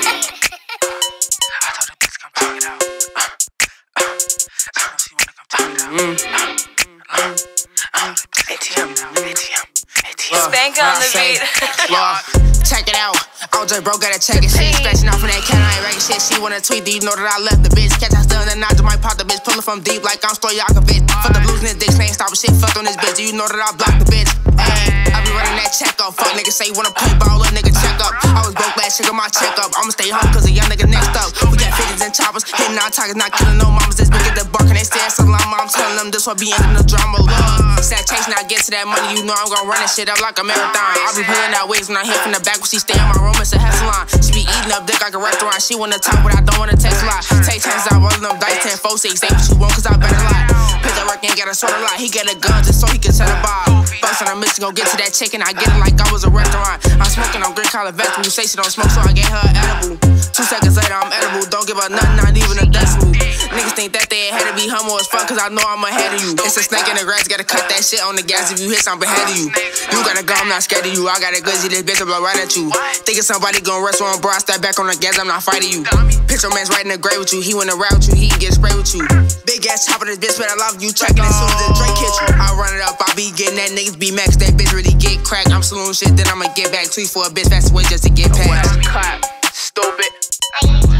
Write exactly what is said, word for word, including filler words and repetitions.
told the bitch come check it out. Uh, uh, uh, she wanna come check it out. Mm. Uh, uh, uh, A T M, A T M, A T M. Spank on the beat. Check it out. I was just broke, gotta check it. Shit, scratching off of that cat, I ain't wrecking shit. She wanna tweet, do you know that I left the bitch? Catch I still in the notch, might pop the bitch. Pullin' from deep like I'm Stoyakovich. Fuck the blues in this dick, ain't stopping shit. Fucked on this bitch, do you know that I blocked the bitch? Ayy, I be running that check up. Fuck niggas say you wanna play ball, little nigga check up. I was broke last year, got my check up. I'ma stay home cause a young nigga next up. We got fifties and choppers, hitting our targets, not killing no mamas. This bitch get the bark and they stare so long. I'm telling them this will be ending the drama. Love, sad chasing, I get to that money, you know I'm gonna run that shit up like a marathon. I be pulling out wigs when I hit from the back when she stay in my room, it's a hair salon. She be eating up dick like a restaurant. She wanna talk, but I don't wanna text a lot. Take chances, I roll them dice, ten, four, six. Say what you want, cause I better lie. Pitch that work and get a sort of lot. He get a gun just so he can set a bar. Bust on a mission, go get to that chicken. I get it like I was a restaurant. I'm smoking on green collar vegetable. Say she don't smoke, so I gave her an edible. Two seconds later, I'm edible. Don't give her nothing, not even a decimal. Niggas think that they had to be humble as fuck, cause I know I'm ahead of you. It's a snake in the grass, gotta cut that shit on the gas. If you hit, I'm behead of you. You gotta go, I'm not scared of you. I got a glizzy, this bitch will blow right at you. Thinking somebody gon' wrestle on, bro, I step back on the gas, I'm not fighting you. Picture man's right in the grave with you, he wanna ride with you, he can get sprayed with you. Big ass chopper, this bitch, but I love you, tracking as soon as the Drake hit you. I run it up, I be getting that niggas be max, that bitch really get cracked. I'm saloon shit, then I'ma get back, tweet for a bitch, fast away just to get past. Clap, stupid.